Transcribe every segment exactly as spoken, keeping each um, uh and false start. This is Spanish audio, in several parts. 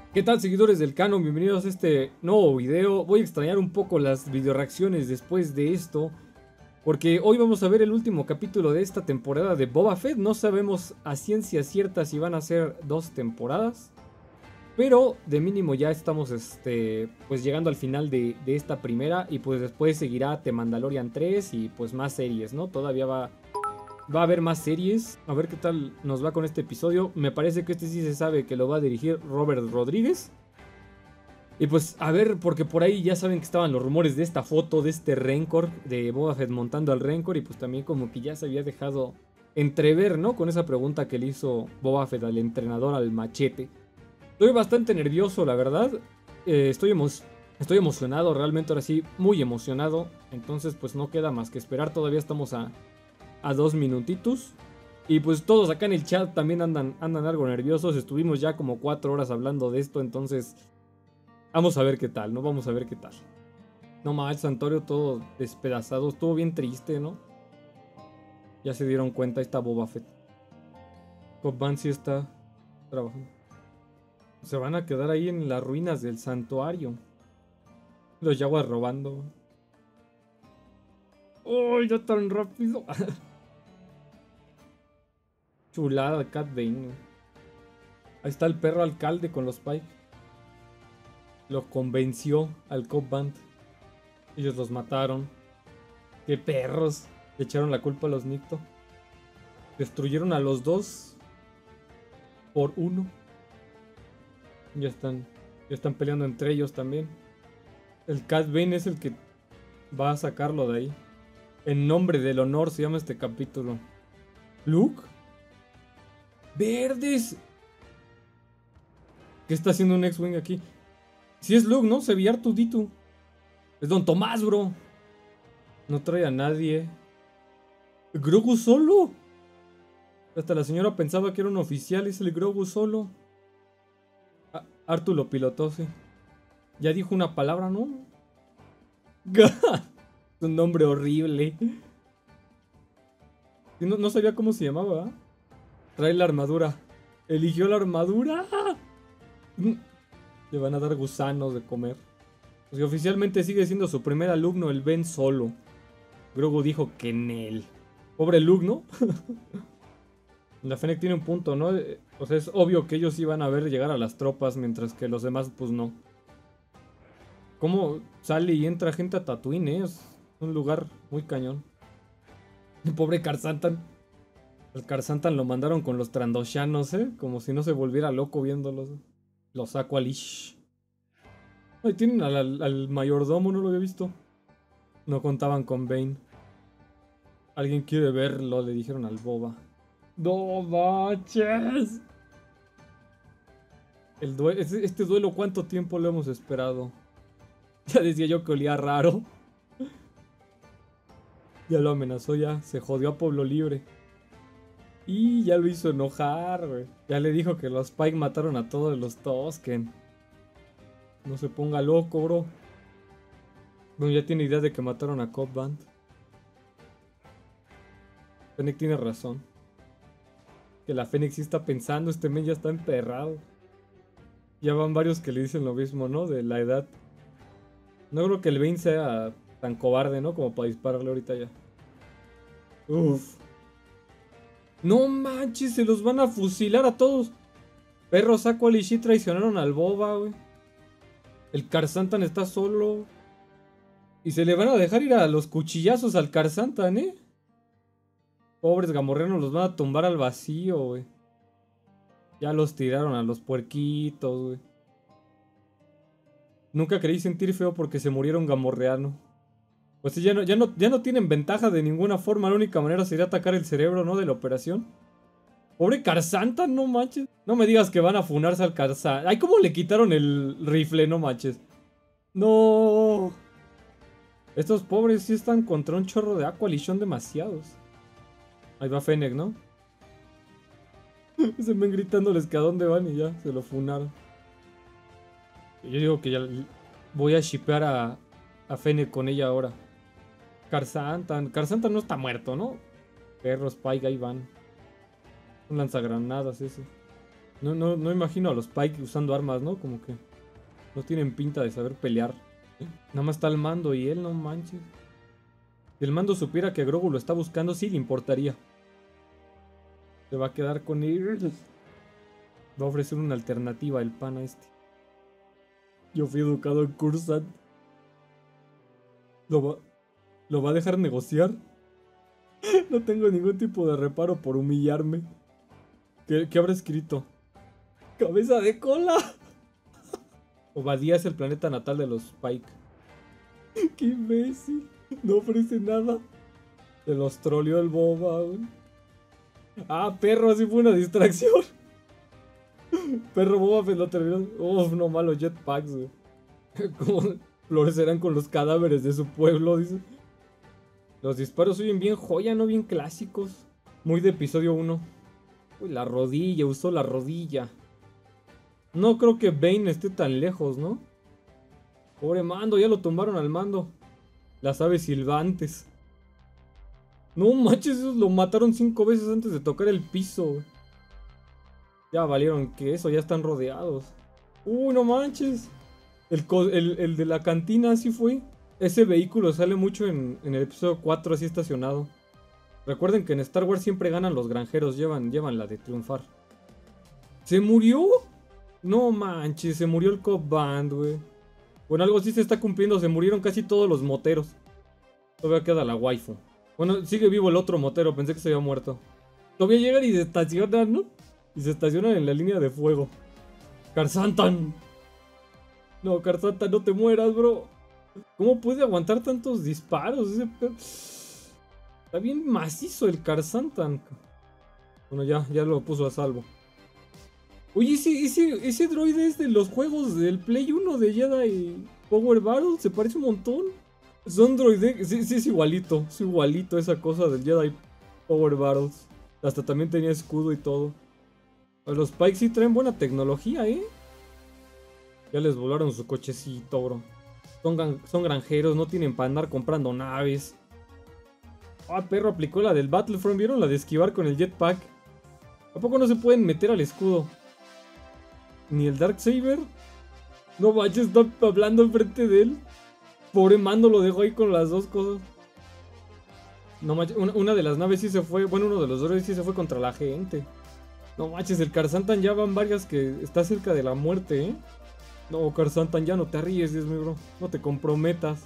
¿Qué tal, seguidores del canon? Bienvenidos a este nuevo video. Voy a extrañar un poco las video reacciones después de esto, porque hoy vamos a ver el último capítulo de esta temporada de Boba Fett. No sabemos a ciencia cierta si van a ser dos temporadas, pero de mínimo ya estamos este, pues llegando al final de, de esta primera, y pues después seguirá The Mandalorian tres y pues más series, ¿no? Todavía va... Va a haber más series, a ver qué tal nos va con este episodio. Me parece que este sí se sabe que lo va a dirigir Robert Rodríguez. Y pues a ver, porque por ahí ya saben que estaban los rumores de esta foto, de este Rancor, de Boba Fett montando al Rancor. Y pues también como que ya se había dejado entrever, ¿no? Con esa pregunta que le hizo Boba Fett al entrenador, al machete. Estoy bastante nervioso, la verdad. Eh, estoy, emo estoy emocionado, realmente ahora sí, muy emocionado. Entonces pues no queda más que esperar, todavía estamos a... a dos minutitos. Y pues todos acá en el chat también andan, andan algo nerviosos. Estuvimos ya como cuatro horas hablando de esto. Entonces vamos a ver qué tal, ¿no? Vamos a ver qué tal. No más, Santorio todo despedazado. Estuvo bien triste, ¿no? Ya se dieron cuenta, está Boba Fett. Cobb Vanth sí está trabajando. Se van a quedar ahí en las ruinas del santuario. Los yaguas robando. ¡Oh, ya tan rápido! Chulada, Cat Bane. Ahí está el perro alcalde con los Pike. Lo convenció al Cobb Vanth. Ellos los mataron. ¡Qué perros! Le echaron la culpa a los Nikto. Destruyeron a los dos por uno. Ya están, ya están peleando entre ellos también. El Cat Bane es el que va a sacarlo de ahí. En nombre del honor se llama este capítulo. ¿Luke? ¡Verdes! ¿Qué está haciendo un X-Wing aquí? Si es Luke, ¿no? Se veía Artudito. Es Don Tomás, bro. No trae a nadie. ¿Grogu solo? Hasta la señora pensaba que era un oficial y es el Grogu solo. Ah, Artu lo pilotó, sí. Ya dijo una palabra, ¿no? Es un nombre horrible. No, no sabía cómo se llamaba. ¿Eh? Trae la armadura. Eligió la armadura. Le van a dar gusanos de comer. Pues oficialmente sigue siendo su primer alumno, el Ben Solo. Grogu dijo que en él. Pobre Luke, ¿no? La Fennec tiene un punto, ¿no? O sea, es obvio que ellos iban a ver llegar a las tropas, mientras que los demás, pues no. ¿Cómo sale y entra gente a Tatooine, eh? Es un lugar muy cañón. El pobre Karsantan. El Karsantan lo mandaron con los Trandoshanos, ¿eh? Como si no se volviera loco viéndolos. Los saco al Ish. Ahí tienen al, al, al mayordomo, no lo había visto. No contaban con Bane. Alguien quiere verlo, le dijeron al Boba. ¡No manches! El due este duelo, ¿cuánto tiempo lo hemos esperado? Ya decía yo que olía raro. Ya lo amenazó, ya se jodió a Pueblo Libre. Y ya lo hizo enojar, güey. Ya le dijo que los Pike mataron a todos los Tosken. No se ponga loco, bro. Bueno, ya tiene idea de que mataron a Cobb Vanth. Fennec tiene razón. Que la Fennec sí está pensando, este men ya está emperrado. Ya van varios que le dicen lo mismo, ¿no? De la edad. No creo que el Bane sea tan cobarde, ¿no? Como para dispararle ahorita ya. Uff. No manches, se los van a fusilar a todos. Perro Saco y Shi traicionaron al Boba, güey. El Karsantan está solo. Y se le van a dejar ir a los cuchillazos al Karsantan, ¿eh? Pobres gamorreanos, los van a tumbar al vacío, güey. Ya los tiraron a los puerquitos, güey. Nunca creí sentir feo porque se murieron gamorreano. Pues sí, ya no, ya, no, ya no tienen ventaja de ninguna forma. La única manera sería atacar el cerebro, ¿no? De la operación. Pobre Karsantan, no manches. No me digas que van a funarse al Karsantan. Ay, ¿cómo le quitaron el rifle? No manches. No. Estos pobres sí están contra un chorro de Aqua y son demasiados. Ahí va Fennec, ¿no? Se ven gritándoles que a dónde van y ya, se lo funaron. Yo digo que ya voy a shipear a, a Fennec con ella ahora. Karsantan. Karsantan no está muerto, ¿no? Perros, Paiga, ahí van. Un lanzagranadas ese. No, no, no imagino a los Pike usando armas, ¿no? Como que no tienen pinta de saber pelear. Nada más está el mando y él, no manches. Si el mando supiera que Grogu lo está buscando, sí le importaría. Se va a quedar con él. Va a ofrecer una alternativa el pana este. Yo fui educado en Coruscant. ¿Lo va, ¿Lo va a dejar negociar? No tengo ningún tipo de reparo por humillarme. ¿Qué, qué habrá escrito? ¡Cabeza de cola! Obadía es el planeta natal de los Pike. ¡Qué imbécil! No ofrece nada. Se los troleó el Boba, güey. Ah, perro, así fue una distracción. Perro Boba Fett lo terminó. Uf, no malos jetpacks, güey. Como florecerán con los cadáveres de su pueblo, dice. Los disparos oyen bien joya, no bien clásicos. Muy de episodio uno. Uy, la rodilla, usó la rodilla. No creo que Bane esté tan lejos, ¿no? Pobre mando, ya lo tumbaron al mando. Las aves silbantes. No manches, esos lo mataron cinco veces antes de tocar el piso. Ya valieron que eso, ya están rodeados. Uy, no manches. El, el, el de la cantina así fue. Ese vehículo sale mucho en, en el episodio cuatro así estacionado. Recuerden que en Star Wars siempre ganan los granjeros, llevan, llevan la de triunfar. ¿Se murió? No manches, se murió el Cobb Band, güey. Bueno, algo así se está cumpliendo, se murieron casi todos los moteros. Todavía queda la waifu. Bueno, sigue vivo el otro motero, pensé que se había muerto. Todavía llegan y se estacionan, ¿no? Y se estacionan en la línea de fuego. Karsantan. No, Karsantan, no te mueras, bro. ¿Cómo puede aguantar tantos disparos? Ese per... Está bien macizo el Karsantan. Bueno, ya, ya lo puso a salvo. Oye, ese, ese, ese droide es de los juegos del Play uno de Jedi Power Battle. Se parece un montón. Son droides. Sí, sí, es igualito. Es igualito esa cosa del Jedi Power Battles. Hasta también tenía escudo y todo. Los Pikes sí traen buena tecnología, ¿eh? Ya les volaron su cochecito, bro. Son, son granjeros, no tienen para andar comprando naves. Ah, perro, aplicó la del Battlefront. ¿Vieron la de esquivar con el jetpack? ¿A poco no se pueden meter al escudo? Ni el Darksaber. No manches, está hablando enfrente de él. Pobre mando, lo dejó ahí con las dos cosas. No manches, una, una de las naves sí se fue. Bueno, uno de los droides sí se fue contra la gente. No manches, el Karsantan ya van varias que está cerca de la muerte, ¿eh? No, Karsantan, ya no te arriesgues, mi bro. No te comprometas.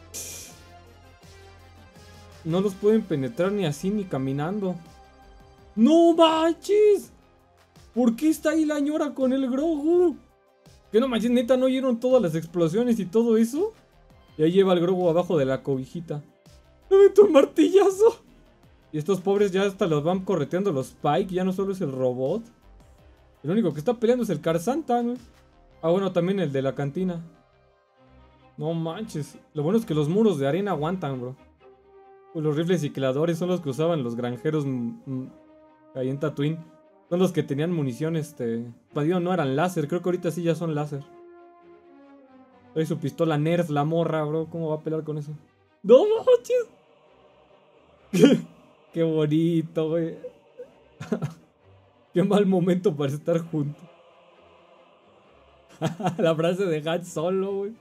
No los pueden penetrar ni así ni caminando. ¡No manches! ¿Por qué está ahí la ñora con el Grogu? ¿Qué no manches, neta, no oyeron todas las explosiones y todo eso? Y ahí lleva el Grogu abajo de la cobijita. ¡Me meto un martillazo! Y estos pobres ya hasta los van correteando los Pike. Ya no solo es el robot. El único que está peleando es el Karsantan, güey. Ah, bueno, también el de la cantina. No manches. Lo bueno es que los muros de arena aguantan, bro. Pues los rifles cicladores son los que usaban los granjeros ahí en Tatooine. Son los que tenían munición, este... Padillo, no eran láser, creo que ahorita sí ya son láser. Trae su pistola Nerf, la morra, bro. ¿Cómo va a pelear con eso? ¡No manches! ¡Qué bonito, güey! ¡Qué mal momento para estar juntos! La frase de Han Solo, güey.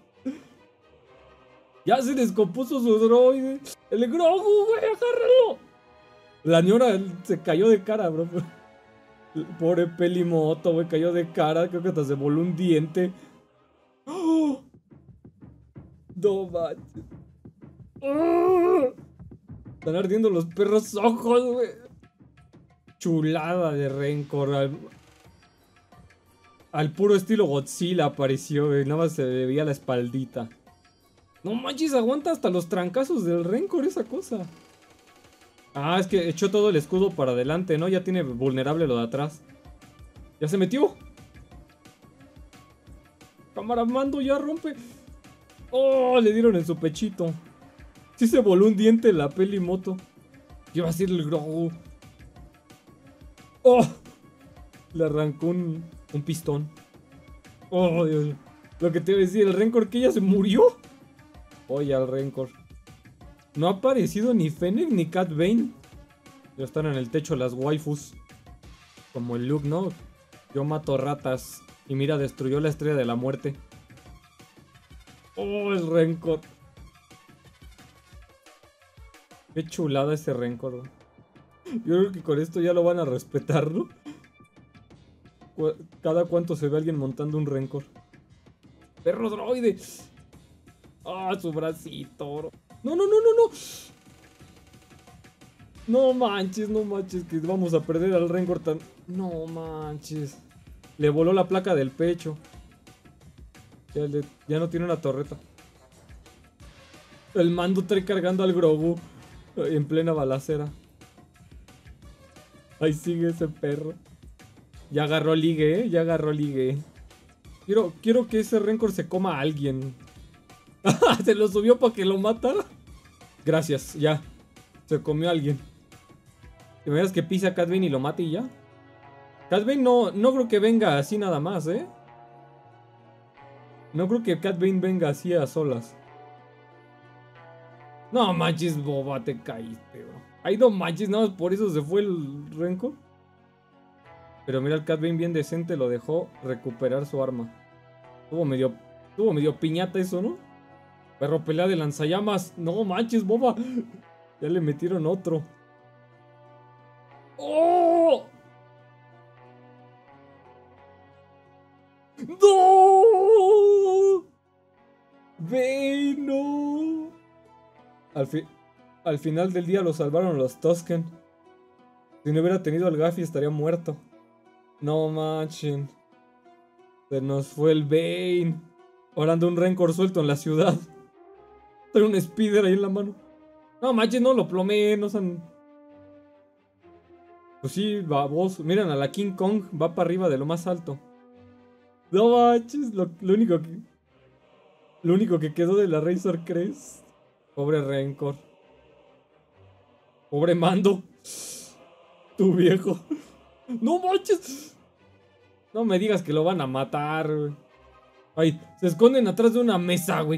Ya se descompuso su droide. ¡El Grogu, güey! ¡Agárralo! La ñora se cayó de cara, bro. El pobre Pelimoto, güey, cayó de cara. Creo que hasta se voló un diente. ¡Oh! No manches. ¡Oh! Están ardiendo los perros ojos, güey. Chulada de Rancor. Al, al puro estilo Godzilla apareció, güey. Nada más se le veía la espaldita. No manches, aguanta hasta los trancazos del Rancor esa cosa. Ah, es que echó todo el escudo para adelante, ¿no? Ya tiene vulnerable lo de atrás. Ya se metió. Cámara mando, ya rompe. Oh, le dieron en su pechito. Sí se voló un diente la Pelimoto. Iba a ser el Grogu. Oh, le arrancó un, un pistón. Oh, Dios mío. Lo que te iba a decir, el Rancor que ya se murió. Oye, al Rancor. No ha aparecido ni Fennec ni Cat Bane. Ya están en el techo las waifus. Como el Luke, ¿no? Yo mato ratas. Y mira, destruyó la estrella de la muerte. Oh, el Rencor. Qué chulada ese Rencor, güey. Yo creo que con esto ya lo van a respetar, ¿no? Cada cuánto se ve alguien montando un Rencor. ¡Perro droide! ¡Ah, su bracito, bro! ¡No, no, no, no, no! No manches, no manches, que vamos a perder al Rencor tan... No manches. Le voló la placa del pecho. Ya, le... ya no tiene una torreta. El mando trae cargando al Grogu en plena balacera. Ahí sigue ese perro. Ya agarró ligue, ¿eh? Ya agarró ligue. Quiero, quiero que ese Rencor se coma a alguien. Se lo subió para que lo matara. Gracias, ya. Se comió a alguien. ¿Te imaginas que pisa a Cad Bane y lo mate y ya? Cad Bane no, no creo que venga así nada más, ¿eh? No creo que Cad Bane venga así a solas. No manches, Boba, te caíste, bro. Ay, no manches, nada más por eso se fue el Rencor. Pero mira, el Cad Bane bien decente lo dejó recuperar su arma. Tuvo medio, tuvo medio piñata eso, ¿no? Perro pelea de lanzallamas. No manches, Boba. Ya le metieron otro. ¡Oh! ¡No! ¡Ve, no! Al, fi al final del día lo salvaron los Tusken. Si no hubiera tenido al Gaffy estaría muerto. No manchen. Se nos fue el Bane. Ahora anda un Rencor suelto en la ciudad. Trae un Speeder ahí en la mano. No manches, no lo plomé. No son... Pues sí, baboso. Miren, a la King Kong va para arriba de lo más alto. No manches, lo, lo único que... Lo único que quedó de la Razor Crest. Pobre Rencor. Pobre Mando. Tu viejo. No manches. No me digas que lo van a matar, güey. Ay, se esconden atrás de una mesa, güey.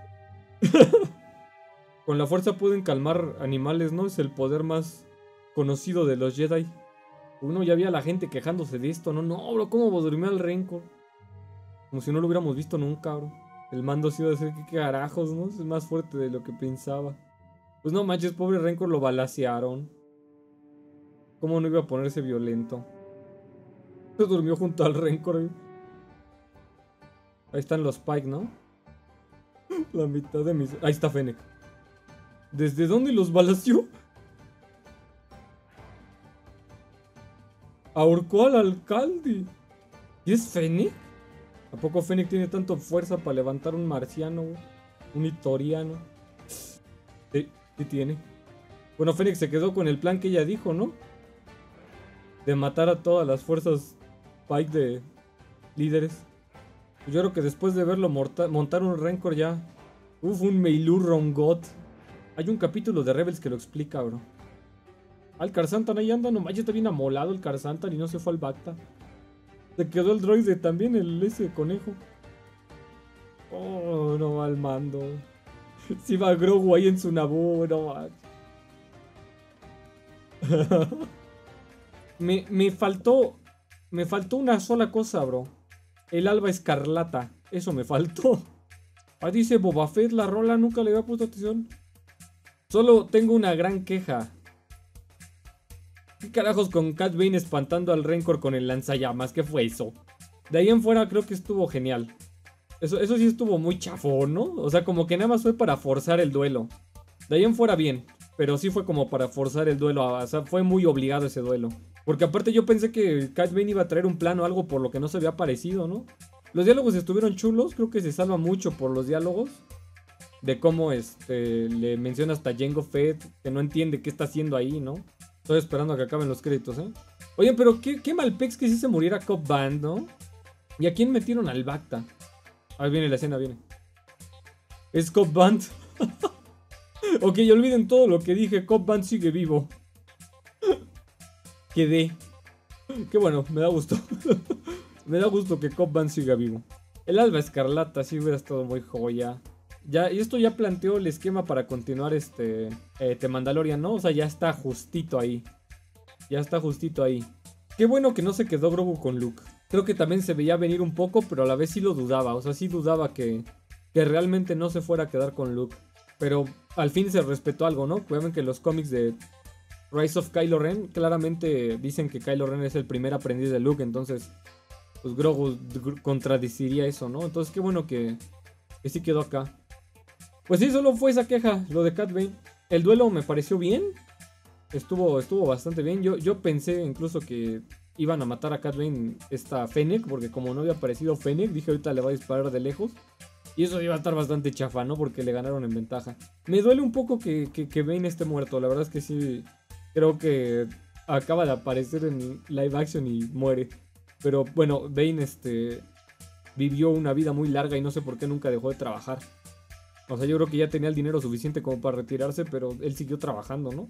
Con la fuerza pueden calmar animales, ¿no? Es el poder más conocido de los Jedi. Uno ya había la gente quejándose de esto, ¿no? No, bro, ¿cómo durmió el Rencor? Como si no lo hubiéramos visto nunca, bro. El mando sí iba a ser que carajos, ¿no? Es más fuerte de lo que pensaba. Pues no manches, pobre Rencor, lo balacearon. ¿Cómo no iba a ponerse violento? Se durmió junto al Rencor. ¿Eh? Ahí están los Pike, ¿no? La mitad de mis... Ahí está Fennec. ¿Desde dónde los balació? Ahorcó al alcalde. ¿Y es Fennec? ¿A poco Fennec tiene tanta fuerza para levantar un marciano? Un itoriano. Sí, sí tiene. Bueno, Fennec se quedó con el plan que ella dijo, ¿no? De matar a todas las fuerzas Pike de líderes. Yo creo que después de verlo montar un Rencor ya... Uf, un Meilu Rongot. Hay un capítulo de Rebels que lo explica, bro. Ah, el Karsantan ahí anda, nomás ya está bien amolado el Karsantan y no se fue al Bacta. Se quedó el droide también, el ese conejo. Oh, no va al mando. Si va Grogu ahí en su Naboo, no va. me, me faltó... Me faltó una sola cosa, bro. El alba escarlata. Eso me faltó. Ah, dice Boba Fett, la rola, nunca le había puesto atención. Solo tengo una gran queja. ¿Qué carajos con Cad Bane espantando al Rencor con el lanzallamas? ¿Qué fue eso? De ahí en fuera creo que estuvo genial. Eso, eso sí estuvo muy chafón, ¿no? O sea, como que nada más fue para forzar el duelo. De ahí en fuera bien. Pero sí fue como para forzar el duelo. O sea, fue muy obligado ese duelo. Porque aparte yo pensé que Cad Bane iba a traer un plan o algo por lo que no se había parecido, ¿no? Los diálogos estuvieron chulos. Creo que se salva mucho por los diálogos. De cómo este, le menciona hasta Jango Fett, que no entiende qué está haciendo ahí, ¿no? Estoy esperando a que acaben los créditos, ¿eh? Oye, pero qué, qué mal pex que sí se muriera Cobb Vanth, ¿no? ¿Y a quién metieron al Bacta? Ahí viene la escena, viene. Es Cobb Vanth. Ok, olviden todo lo que dije. Cobb Vanth sigue vivo. Quedé. Qué bueno, me da gusto. Me da gusto que Cobb Vanth siga vivo. El alba escarlata sí hubiera estado muy joya. Ya, y esto ya planteó el esquema para continuar este eh, The Mandalorian, ¿no? O sea, ya está justito ahí. Ya está justito ahí. qué bueno que no se quedó Grogu con Luke. Creo que también se veía venir un poco, pero a la vez sí lo dudaba. O sea, sí dudaba que, que realmente no se fuera a quedar con Luke. Pero al fin se respetó algo, ¿no? Vean que los cómics de Rise of Kylo Ren claramente dicen que Kylo Ren es el primer aprendiz de Luke. Entonces, pues Grogu contradeciría eso, ¿no? Entonces, qué bueno que, que sí quedó acá. Pues sí, solo fue esa queja, lo de Cad Bane. El duelo me pareció bien. Estuvo, estuvo bastante bien. Yo, yo pensé incluso que iban a matar a Cad Bane esta Fennec, porque como no había aparecido Fennec, dije ahorita le va a disparar de lejos. Y eso iba a estar bastante chafa, ¿no? Porque le ganaron en ventaja. Me duele un poco que, que, que Bane esté muerto. La verdad es que sí, creo que acaba de aparecer en live action y muere. Pero bueno, Bane este, vivió una vida muy larga y no sé por qué nunca dejó de trabajar. O sea, yo creo que ya tenía el dinero suficiente como para retirarse, pero él siguió trabajando, ¿no?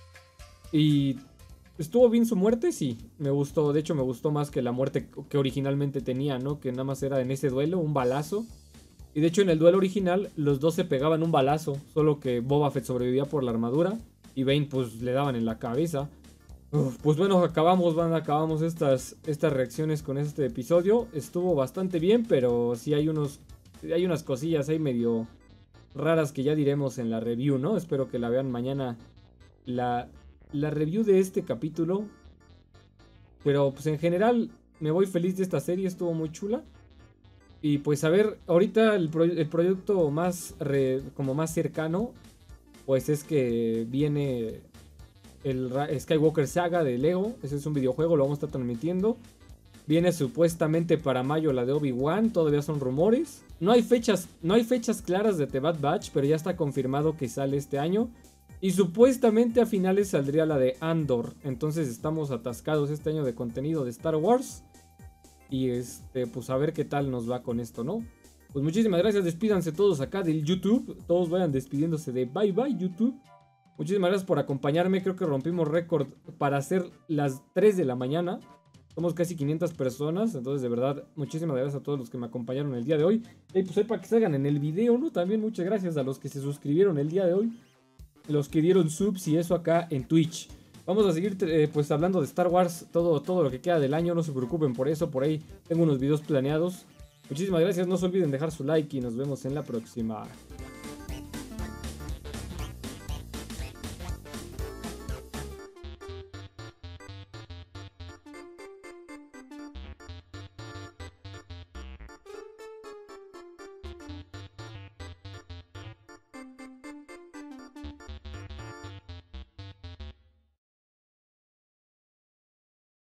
Y estuvo bien su muerte, sí, me gustó. De hecho, me gustó más que la muerte que originalmente tenía, ¿no? Que nada más era en ese duelo, un balazo. Y de hecho, en el duelo original, los dos se pegaban un balazo. Solo que Boba Fett sobrevivía por la armadura y Bane, pues, le daban en la cabeza. Uf, pues bueno, acabamos, banda, acabamos estas, estas reacciones con este episodio. Estuvo bastante bien, pero sí hay unos, hay unas cosillas ahí medio raras que ya diremos en la review, ¿no? Espero que la vean mañana. La... La review de este capítulo. Pero pues en general me voy feliz de esta serie, estuvo muy chula. Y pues a ver, ahorita el, pro el proyecto más re como más cercano, pues es que viene el Skywalker Saga de Lego. Ese es un videojuego, lo vamos a estar transmitiendo. Viene supuestamente para mayo la de Obi-Wan, todavía son rumores. No hay fechas, no hay fechas claras de The Bad Batch, pero ya está confirmado que sale este año. Y supuestamente a finales saldría la de Andor. Entonces estamos atascados este año de contenido de Star Wars. Y este, pues a ver qué tal nos va con esto, ¿no? Pues muchísimas gracias, despídanse todos acá del YouTube. Todos vayan despidiéndose de bye bye YouTube. Muchísimas gracias por acompañarme, creo que rompimos récord para hacer las tres de la mañana. Somos casi quinientas personas, entonces de verdad, muchísimas gracias a todos los que me acompañaron el día de hoy. Y pues ahí para que salgan en el video, ¿no? También muchas gracias a los que se suscribieron el día de hoy. Los que dieron subs y eso acá en Twitch. Vamos a seguir eh, pues hablando de Star Wars todo, todo lo que queda del año. No se preocupen por eso, por ahí tengo unos videos planeados. Muchísimas gracias, no se olviden dejar su like y nos vemos en la próxima.